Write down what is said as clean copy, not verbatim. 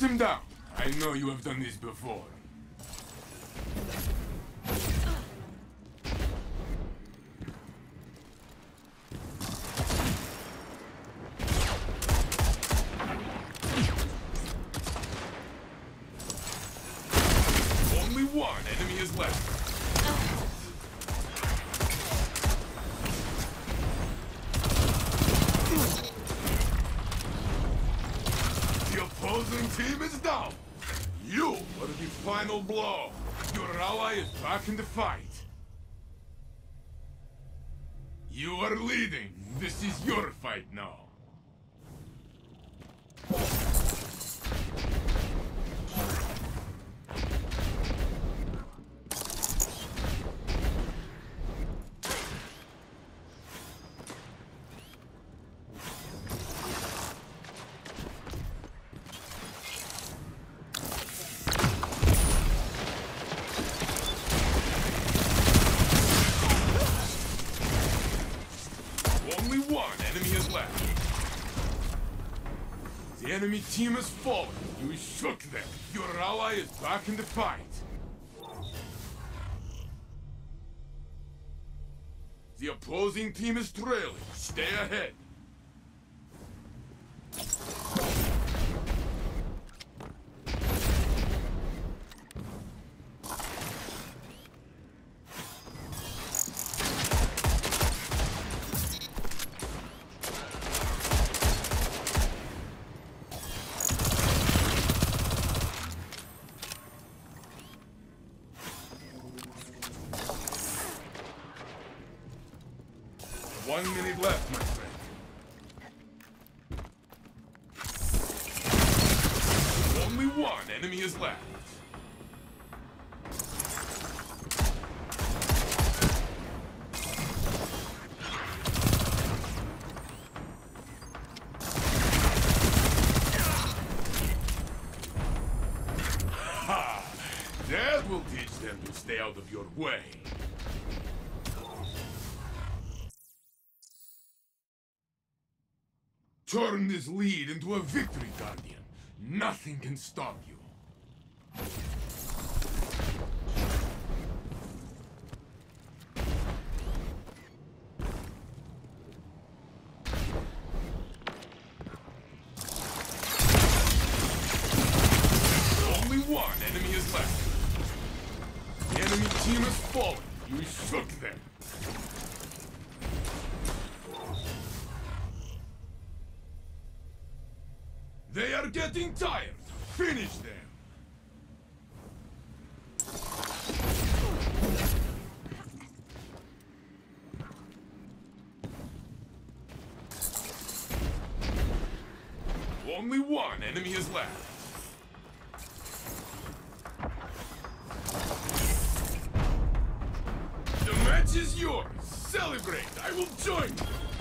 him down. I know you have done this before. Only one enemy is left. The opposing team is down. You are the final blow. Your ally is back in the fight. You are leading. This is your fight now. Only one enemy is left. The enemy team has fallen. You shook them. Your ally is back in the fight. The opposing team is trailing. Stay ahead. One minute left, my friend. Only one enemy is left. Ha! That will teach them to stay out of your way. Turn this lead into a victory, Guardian. Nothing can stop you. Only one enemy is left. The enemy team has fallen. You shook them. They are getting tired. Finish them. Only one enemy is left. The match is yours. Celebrate. I will join you.